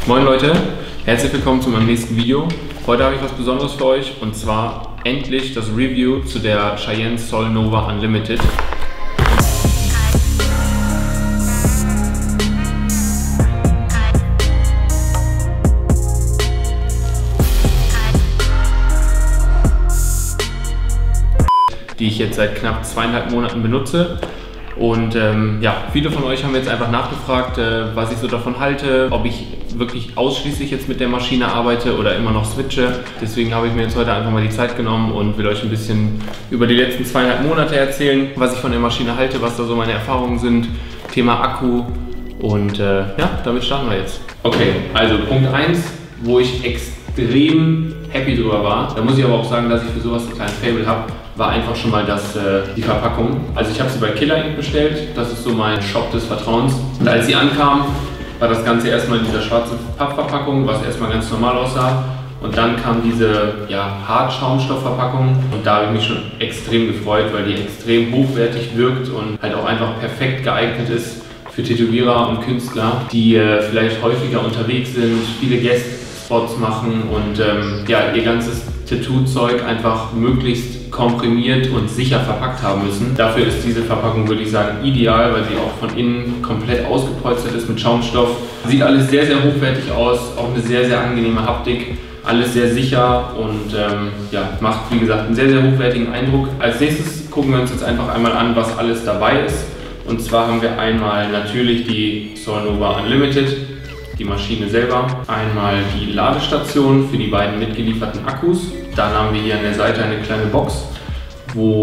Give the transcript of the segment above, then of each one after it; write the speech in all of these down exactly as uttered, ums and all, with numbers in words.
Moin Leute, herzlich willkommen zu meinem nächsten Video. Heute habe ich was Besonderes für euch und zwar endlich das Review zu der Cheyenne Sol Nova Unlimited. Die ich jetzt seit knapp zweieinhalb Monaten benutze. Und ähm, ja, viele von euch haben jetzt einfach nachgefragt, äh, was ich so davon halte, ob ich wirklich ausschließlich jetzt mit der Maschine arbeite oder immer noch switche. Deswegen habe ich mir jetzt heute einfach mal die Zeit genommen und will euch ein bisschen über die letzten zweieinhalb Monate erzählen, was ich von der Maschine halte, was da so meine Erfahrungen sind, Thema Akku und äh, ja, damit starten wir jetzt. Okay, also Punkt eins, wo ich extrem happy drüber war, da muss ich aber auch sagen, dass ich für sowas ein kleines Faible habe, war einfach schon mal das, äh, die Verpackung. Also ich habe sie bei Killer Ink bestellt, das ist so mein Shop des Vertrauens. Und als sie ankam, war das Ganze erstmal in dieser schwarzen Pappverpackung, was erstmal ganz normal aussah. Und dann kam diese ja, Hartschaumstoffverpackung und da habe ich mich schon extrem gefreut, weil die extrem hochwertig wirkt und halt auch einfach perfekt geeignet ist für Tätowierer und Künstler, die äh, vielleicht häufiger unterwegs sind, viele Guest-Spots machen und ähm, ja, ihr ganzes Tattoo-Zeug einfach möglichst komprimiert und sicher verpackt haben müssen. Dafür ist diese Verpackung, würde ich sagen, ideal, weil sie auch von innen komplett ausgepolstert ist mit Schaumstoff. Sieht alles sehr, sehr hochwertig aus, auch eine sehr, sehr angenehme Haptik. Alles sehr sicher und ähm, ja, macht, wie gesagt, einen sehr, sehr hochwertigen Eindruck. Als nächstes gucken wir uns jetzt einfach einmal an, was alles dabei ist. Und zwar haben wir einmal natürlich die Sol Nova Unlimited, die Maschine selber, einmal die Ladestation für die beiden mitgelieferten Akkus. Dann haben wir hier an der Seite eine kleine Box, wo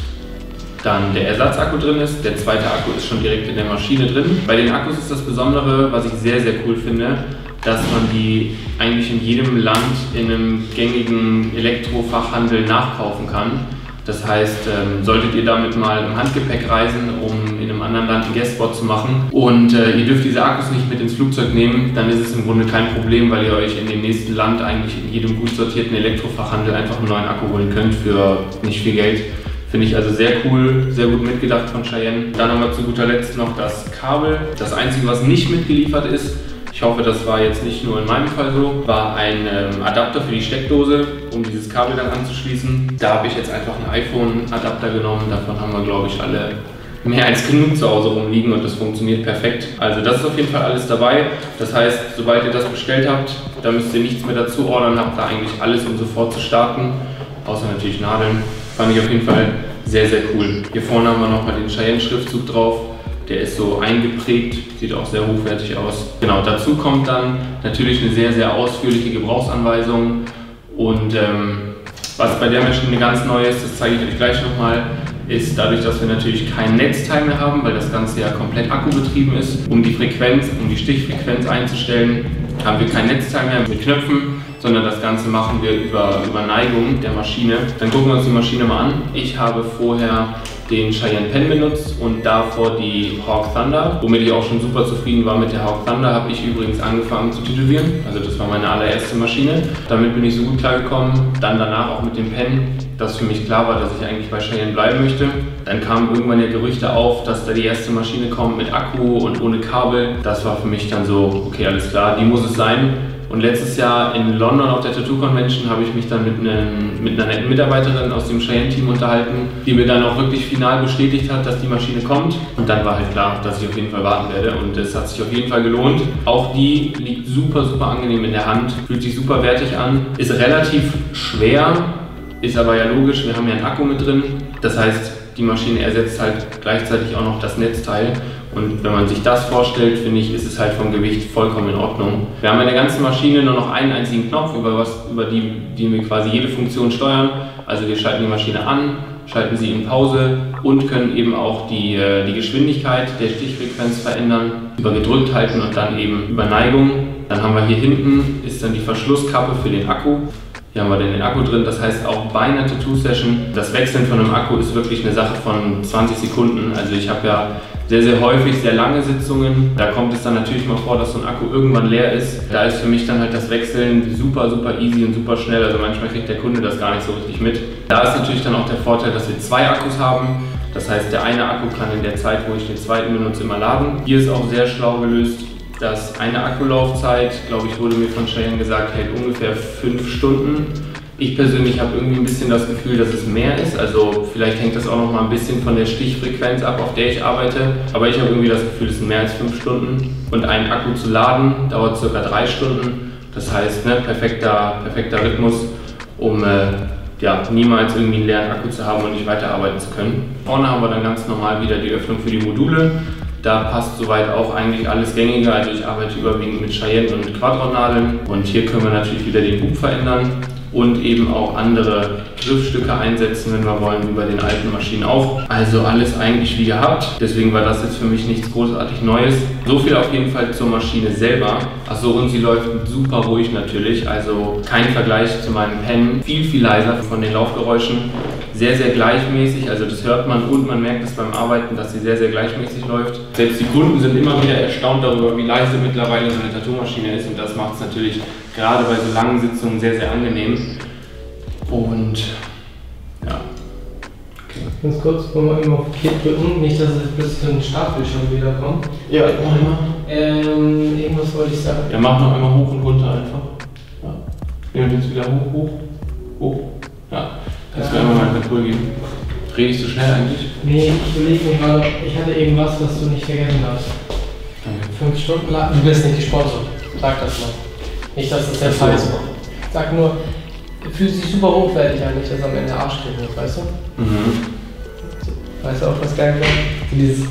dann der Ersatzakku drin ist. Der zweite Akku ist schon direkt in der Maschine drin. Bei den Akkus ist das Besondere, was ich sehr, sehr cool finde, dass man die eigentlich in jedem Land in einem gängigen Elektrofachhandel nachkaufen kann. Das heißt, ähm, solltet ihr damit mal im Handgepäck reisen, um in einem anderen Land einen Guestspot zu machen und äh, ihr dürft diese Akkus nicht mit ins Flugzeug nehmen, dann ist es im Grunde kein Problem, weil ihr euch in dem nächsten Land eigentlich in jedem gut sortierten Elektrofachhandel einfach einen neuen Akku holen könnt für nicht viel Geld. Finde ich also sehr cool, sehr gut mitgedacht von Cheyenne. Dann haben wir zu guter Letzt noch das Kabel. Das Einzige, was nicht mitgeliefert ist, ich hoffe, das war jetzt nicht nur in meinem Fall so, war ein ähm, Adapter für die Steckdose, um dieses Kabel dann anzuschließen. Da habe ich jetzt einfach einen iPhone-Adapter genommen, davon haben wir, glaube ich, alle mehr als genug zu Hause rumliegen und das funktioniert perfekt. Also das ist auf jeden Fall alles dabei. Das heißt, sobald ihr das bestellt habt, da müsst ihr nichts mehr dazu ordern, habt da eigentlich alles, um sofort zu starten, außer natürlich Nadeln. Fand ich auf jeden Fall sehr, sehr cool. Hier vorne haben wir nochmal den Cheyenne-Schriftzug drauf. Der ist so eingeprägt, sieht auch sehr hochwertig aus. Genau, dazu kommt dann natürlich eine sehr, sehr ausführliche Gebrauchsanweisung. Und ähm, was bei der Maschine ganz neu ist, das zeige ich euch gleich nochmal, ist dadurch, dass wir natürlich kein Netzteil mehr haben, weil das Ganze ja komplett akkubetrieben ist. Um die Frequenz, um die Stichfrequenz einzustellen, haben wir kein Netzteil mehr mit Knöpfen, sondern das Ganze machen wir über, über Neigung der Maschine. Dann gucken wir uns die Maschine mal an. Ich habe vorher den Cheyenne Pen benutzt und davor die Hawk Thunder, womit ich auch schon super zufrieden war mit der Hawk Thunder, habe ich übrigens angefangen zu tätowieren. Also das war meine allererste Maschine. Damit bin ich so gut klargekommen. Dann danach auch mit dem Pen, dass für mich klar war, dass ich eigentlich bei Cheyenne bleiben möchte. Dann kamen irgendwann ja Gerüchte auf, dass da die erste Maschine kommt mit Akku und ohne Kabel. Das war für mich dann so, okay, alles klar, die muss es sein. Und letztes Jahr in London auf der Tattoo Convention habe ich mich dann mit, einem, mit einer netten Mitarbeiterin aus dem Cheyenne-Team unterhalten, die mir dann auch wirklich final bestätigt hat, dass die Maschine kommt. Und dann war halt klar, dass ich auf jeden Fall warten werde und es hat sich auf jeden Fall gelohnt. Auch die liegt super, super angenehm in der Hand, fühlt sich super wertig an, ist relativ schwer, ist aber ja logisch, wir haben ja einen Akku mit drin. Das heißt, die Maschine ersetzt halt gleichzeitig auch noch das Netzteil. Und wenn man sich das vorstellt, finde ich, ist es halt vom Gewicht vollkommen in Ordnung. Wir haben in der ganzen Maschine nur noch einen einzigen Knopf, über, was, über die, die wir quasi jede Funktion steuern. Also wir schalten die Maschine an, schalten sie in Pause und können eben auch die, die Geschwindigkeit der Stichfrequenz verändern, über gedrückt halten und dann eben über Neigung. Dann haben wir hier hinten ist dann die Verschlusskappe für den Akku. Hier haben wir den Akku drin, das heißt auch bei einer Tattoo-Session, das Wechseln von einem Akku ist wirklich eine Sache von zwanzig Sekunden. Also ich habe ja sehr, sehr häufig sehr lange Sitzungen. Da kommt es dann natürlich mal vor, dass so ein Akku irgendwann leer ist. Da ist für mich dann halt das Wechseln super, super easy und super schnell. Also manchmal kriegt der Kunde das gar nicht so richtig mit. Da ist natürlich dann auch der Vorteil, dass wir zwei Akkus haben. Das heißt, der eine Akku kann in der Zeit, wo ich den zweiten benutze, immer laden. Hier ist auch sehr schlau gelöst. dass eine Akkulaufzeit, glaube ich, wurde mir von Cheyenne gesagt, hält ungefähr fünf Stunden. Ich persönlich habe irgendwie ein bisschen das Gefühl, dass es mehr ist. Also vielleicht hängt das auch noch mal ein bisschen von der Stichfrequenz ab, auf der ich arbeite. Aber ich habe irgendwie das Gefühl, es sind mehr als fünf Stunden. Und einen Akku zu laden dauert circa drei Stunden. Das heißt, ne, perfekter, perfekter Rhythmus, um äh, ja, niemals irgendwie einen leeren Akku zu haben und nicht weiterarbeiten zu können. Vorne haben wir dann ganz normal wieder die Öffnung für die Module. Da passt soweit auch eigentlich alles gängige. Also ich arbeite überwiegend mit Cheyenne und Quadron-Nadeln. Und hier können wir natürlich wieder den Bug verändern. Und eben auch andere Griffstücke einsetzen, wenn wir wollen, über den alten Maschinen auch. Also alles eigentlich wie gehabt. Deswegen war das jetzt für mich nichts großartig Neues. So viel auf jeden Fall zur Maschine selber. Achso, und sie läuft super ruhig natürlich. Also kein Vergleich zu meinem Pen. Viel, viel leiser von den Laufgeräuschen. Sehr, sehr gleichmäßig. Also das hört man und man merkt es beim Arbeiten, dass sie sehr, sehr gleichmäßig läuft. Selbst die Kunden sind immer wieder erstaunt darüber, wie leise mittlerweile so eine Tattoo-Maschine ist. Und das macht es natürlich gerade bei so langen Sitzungen sehr, sehr angenehm. Und ja. Okay. Ganz kurz, wollen wir immer auf Kick drücken, nicht, dass es plötzlich so ein Startbildschirm wieder kommt. Ja, noch einmal. Ähm, irgendwas wollte ich sagen. Ja, mach noch einmal hoch und runter einfach. Ja. Und jetzt wieder hoch, hoch, hoch. Ja. Kannst du mir einmal meinen Control geben? Dreh ich so schnell eigentlich? Nee, ich überlege mir gerade, ich hatte irgendwas, was du nicht vergessen hast. Danke. Fünf Stunden lang. Du bist nicht gesponsert. Sag das mal. Nicht, dass das der Fall ist. Sag nur, du fühlst dich super hochwertig an, nicht, dass am Ende Arsch kriegen wird, weißt du? Mhm. Weißt du auch, was geil wäre? Dieses.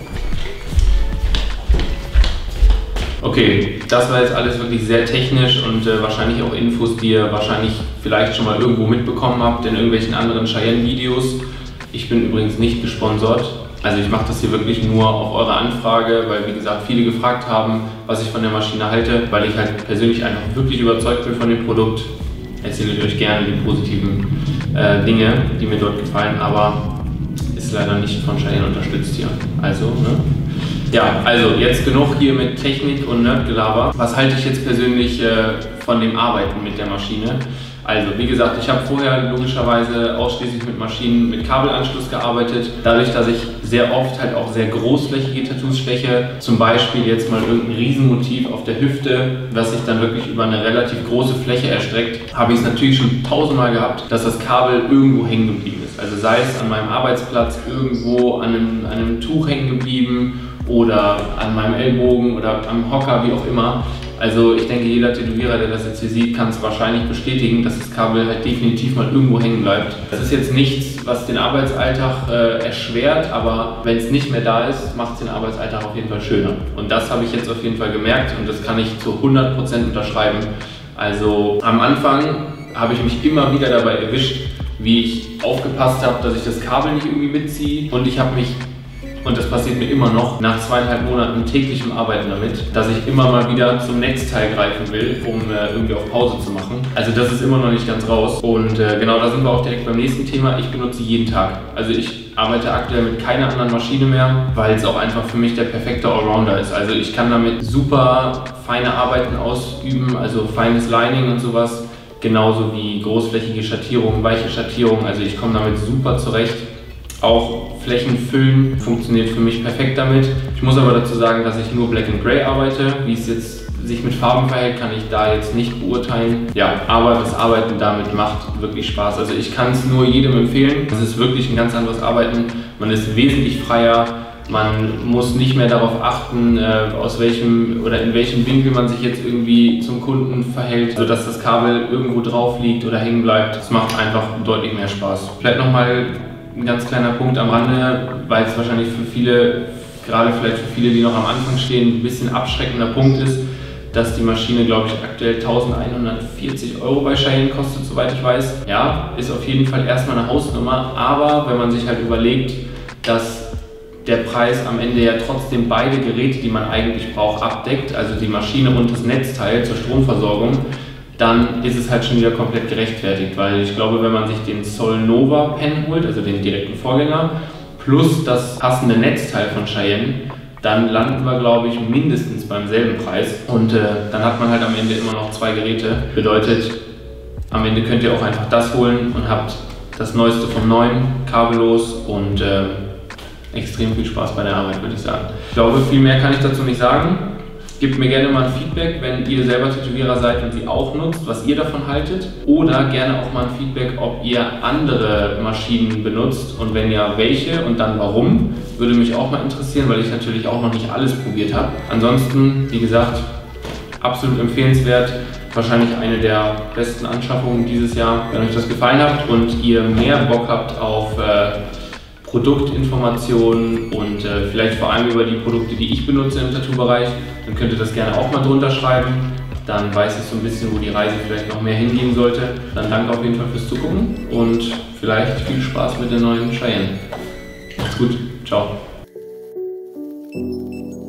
Okay, das war jetzt alles wirklich sehr technisch und äh, wahrscheinlich auch Infos, die ihr wahrscheinlich vielleicht schon mal irgendwo mitbekommen habt in irgendwelchen anderen Cheyenne-Videos. Ich bin übrigens nicht gesponsert. Also ich mache das hier wirklich nur auf eure Anfrage, weil wie gesagt viele gefragt haben, was ich von der Maschine halte, weil ich halt persönlich einfach wirklich überzeugt bin von dem Produkt. Erzähle ich euch gerne die positiven äh, Dinge, die mir dort gefallen, aber ist leider nicht von Cheyenne unterstützt hier. Also, ne? Ja, also jetzt genug hier mit Technik und Nerdgelaber. Was halte ich jetzt persönlich äh, von dem Arbeiten mit der Maschine? Also wie gesagt, ich habe vorher logischerweise ausschließlich mit Maschinen mit Kabelanschluss gearbeitet. Dadurch, dass ich sehr oft halt auch sehr großflächige Tattoos steche, zum Beispiel jetzt mal irgendein Riesenmotiv auf der Hüfte, was sich dann wirklich über eine relativ große Fläche erstreckt, habe ich es natürlich schon tausendmal gehabt, dass das Kabel irgendwo hängen geblieben ist. Also sei es an meinem Arbeitsplatz irgendwo an einem, an einem Tuch hängen geblieben oder an meinem Ellbogen oder am Hocker, wie auch immer. Also ich denke, jeder Tätowierer, der das jetzt hier sieht, kann es wahrscheinlich bestätigen, dass das Kabel halt definitiv mal irgendwo hängen bleibt. Das ist jetzt nichts, was den Arbeitsalltag äh, erschwert, aber wenn es nicht mehr da ist, macht es den Arbeitsalltag auf jeden Fall schöner. Und das habe ich jetzt auf jeden Fall gemerkt und das kann ich zu hundert Prozent unterschreiben. Also am Anfang habe ich mich immer wieder dabei erwischt, wie ich aufgepasst habe, dass ich das Kabel nicht irgendwie mitziehe, und ich habe mich, und das passiert mir immer noch, nach zweieinhalb Monaten täglichem Arbeiten damit, dass ich immer mal wieder zum Netzteil greifen will, um äh, irgendwie auf Pause zu machen. Also das ist immer noch nicht ganz raus. Und äh, genau, da sind wir auch direkt beim nächsten Thema. Ich benutze jeden Tag. Also ich arbeite aktuell mit keiner anderen Maschine mehr, weil es auch einfach für mich der perfekte Allrounder ist. Also ich kann damit super feine Arbeiten ausüben, also feines Lining und sowas. Genauso wie großflächige Schattierungen, weiche Schattierungen. Also ich komme damit super zurecht. Auch Flächen füllen funktioniert für mich perfekt damit. Ich muss aber dazu sagen, dass ich nur Black and Grey arbeite. Wie es jetzt sich mit Farben verhält, kann ich da jetzt nicht beurteilen. Ja, aber das Arbeiten damit macht wirklich Spaß. Also ich kann es nur jedem empfehlen. Es ist wirklich ein ganz anderes Arbeiten. Man ist wesentlich freier. Man muss nicht mehr darauf achten, äh, aus welchem oder in welchem Winkel man sich jetzt irgendwie zum Kunden verhält, sodass das Kabel irgendwo drauf liegt oder hängen bleibt. Es macht einfach deutlich mehr Spaß. Vielleicht nochmal ein ganz kleiner Punkt am Rande, weil es wahrscheinlich für viele, gerade vielleicht für viele, die noch am Anfang stehen, ein bisschen abschreckender Punkt ist, dass die Maschine, glaube ich, aktuell eintausendeinhundertvierzig Euro bei Cheyenne kostet, soweit ich weiß. Ja, ist auf jeden Fall erstmal eine Hausnummer, aber wenn man sich halt überlegt, dass der Preis am Ende ja trotzdem beide Geräte, die man eigentlich braucht, abdeckt, also die Maschine und das Netzteil zur Stromversorgung, dann ist es halt schon wieder komplett gerechtfertigt, weil ich glaube, wenn man sich den Solnova Pen holt, also den direkten Vorgänger, plus das passende Netzteil von Cheyenne, dann landen wir, glaube ich, mindestens beim selben Preis. Und äh, dann hat man halt am Ende immer noch zwei Geräte. Bedeutet, am Ende könnt ihr auch einfach das holen und habt das Neueste vom Neuen, kabellos und äh, extrem viel Spaß bei der Arbeit, würde ich sagen. Ich glaube, viel mehr kann ich dazu nicht sagen. Gebt mir gerne mal ein Feedback, wenn ihr selber Tätowierer seid und sie auch nutzt, was ihr davon haltet. Oder gerne auch mal ein Feedback, ob ihr andere Maschinen benutzt und wenn ja, welche und dann warum. Würde mich auch mal interessieren, weil ich natürlich auch noch nicht alles probiert habe. Ansonsten, wie gesagt, absolut empfehlenswert. Wahrscheinlich eine der besten Anschaffungen dieses Jahr. Wenn euch das gefallen hat und ihr mehr Bock habt auf äh, Produktinformationen und äh, vielleicht vor allem über die Produkte, die ich benutze im Tattoo-Bereich, dann könnt ihr das gerne auch mal drunter schreiben. Dann weiß ich so ein bisschen, wo die Reise vielleicht noch mehr hingehen sollte. Dann danke auf jeden Fall fürs Zugucken und vielleicht viel Spaß mit der neuen Cheyenne. Macht's gut, ciao.